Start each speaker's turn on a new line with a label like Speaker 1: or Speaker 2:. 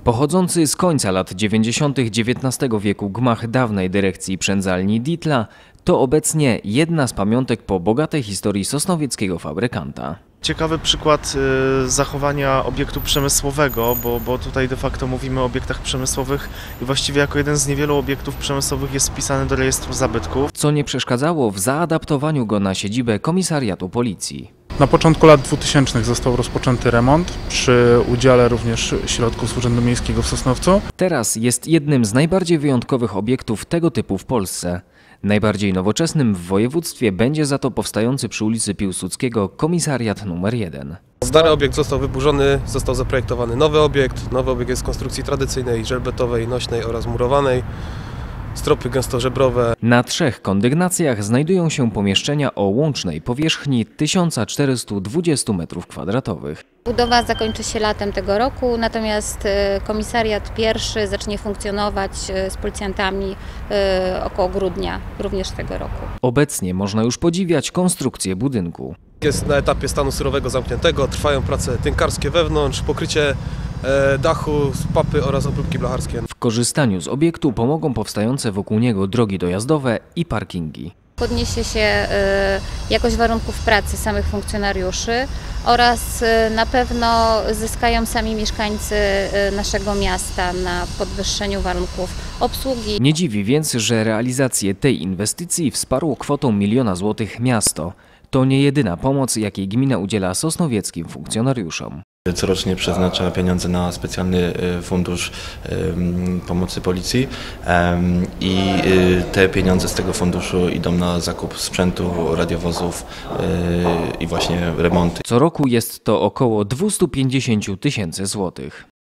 Speaker 1: Pochodzący z końca lat 90. XIX wieku gmach dawnej dyrekcji przędzalni Dietla to obecnie jedna z pamiątek po bogatej historii sosnowieckiego fabrykanta.
Speaker 2: Ciekawy przykład zachowania obiektu przemysłowego, bo tutaj de facto mówimy o obiektach przemysłowych i właściwie jako jeden z niewielu obiektów przemysłowych jest wpisany do rejestru zabytków.
Speaker 1: Co nie przeszkadzało w zaadaptowaniu go na siedzibę komisariatu policji.
Speaker 3: Na początku lat 2000 został rozpoczęty remont przy udziale również środków z Urzędu Miejskiego w Sosnowcu.
Speaker 1: Teraz jest jednym z najbardziej wyjątkowych obiektów tego typu w Polsce. Najbardziej nowoczesnym w województwie będzie za to powstający przy ulicy Piłsudskiego komisariat nr 1.
Speaker 4: Stary obiekt został wyburzony, został zaprojektowany nowy obiekt. Nowy obiekt jest z konstrukcji tradycyjnej, żelbetowej, nośnej oraz murowanej. Stropy gęstożebrowe.
Speaker 1: Na 3 kondygnacjach znajdują się pomieszczenia o łącznej powierzchni 1420 m².
Speaker 5: Budowa zakończy się latem tego roku, natomiast komisariat pierwszy zacznie funkcjonować z policjantami około grudnia również tego roku.
Speaker 1: Obecnie można już podziwiać konstrukcję budynku.
Speaker 4: Jest na etapie stanu surowego zamkniętego, trwają prace tynkarskie wewnątrz, pokrycie dachu z papy oraz obróbki blacharskie.
Speaker 1: W korzystaniu z obiektu pomogą powstające wokół niego drogi dojazdowe i parkingi.
Speaker 5: Podniesie się jakość warunków pracy samych funkcjonariuszy oraz na pewno zyskają sami mieszkańcy naszego miasta na podwyższeniu warunków obsługi.
Speaker 1: Nie dziwi więc, że realizację tej inwestycji wsparło kwotą 1 000 000 złotych miasto. To nie jedyna pomoc, jakiej gmina udziela sosnowieckim funkcjonariuszom.
Speaker 6: Corocznie przeznacza pieniądze na specjalny fundusz pomocy policji i te pieniądze z tego funduszu idą na zakup sprzętu, radiowozów i właśnie remonty.
Speaker 1: Co roku jest to około 250 000 złotych.